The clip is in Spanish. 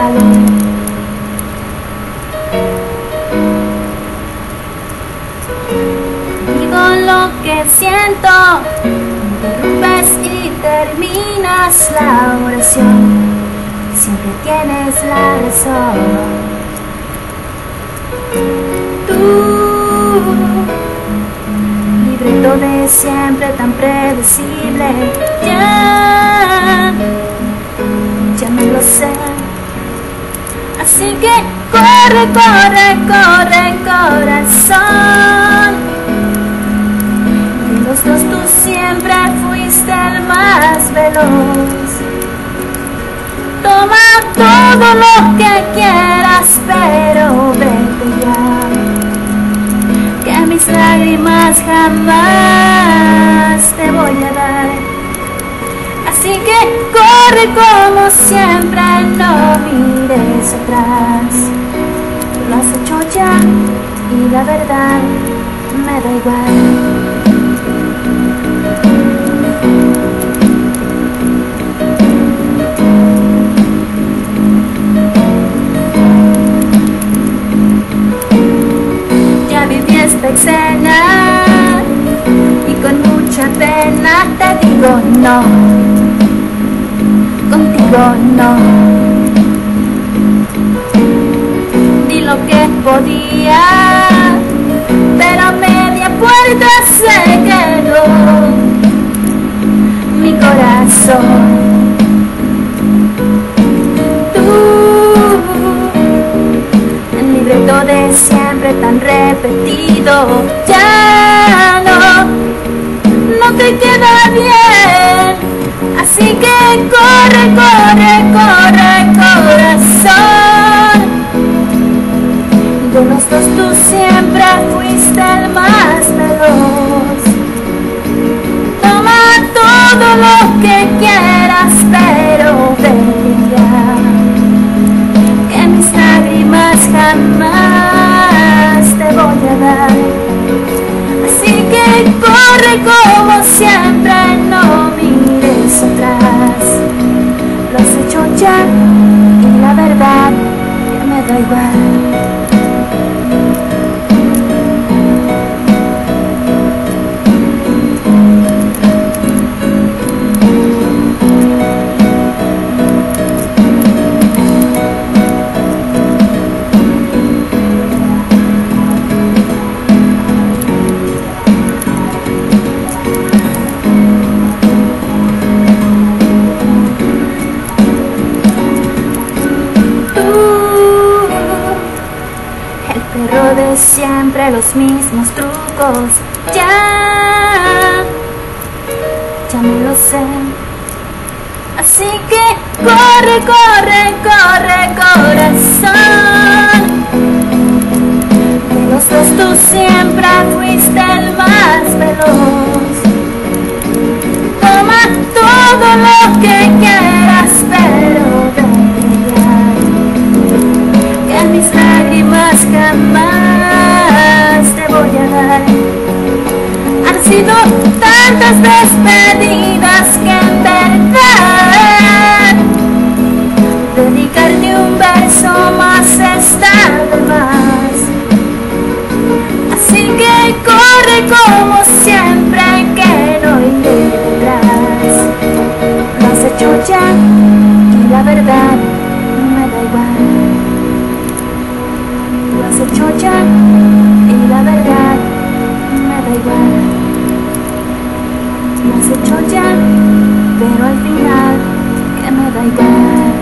valor. Digo lo que siento, interrumpes y terminas la oración. Siempre tienes la razón. Tú, libreto de siempre tan predecible, ya me lo sé. Así que corre, corre, corre, corazón. De los dos tú siempre fuiste el más veloz. Toma todo lo que quieras, pero vete ya, que mis lágrimas jamás te voy a dar. Así que corre como siempre, no mires atrás. Lo has hecho ya y la verdad me da igual. Esta escena y con mucha pena te digo no, contigo no. Di lo que podía, pero a media puerta se quedó mi corazón. Libreto de siempre tan repetido, ya no te queda bien. Así que corre, corre, corre, corazón. De los dos tú siempre fuiste el más veloz. Toma todo lo que quieras, pero vete ya, que mis lágrimas jamás te voy a dar. Así que corre como siempre, no mires atrás. Lo has hecho ya y la verdad que me da igual. Perro de siempre, los mismos trucos, ya me lo sé. Así que corre, corre, corre, corazón. De los dos tú siempre fuiste el más veloz. Toma todo lo que quieras, pero vete ya, que mis lágrimas jamás te voy a dar. Han sido tantas despedidas que en verdad dedicarte un verso más está de más. Así que corre como siempre, que no iré detrás. Lo has hecho ya y la verdad me da igual. Lo has hecho ya y la verdad me da igual. Lo has hecho ya, pero al final que me da igual.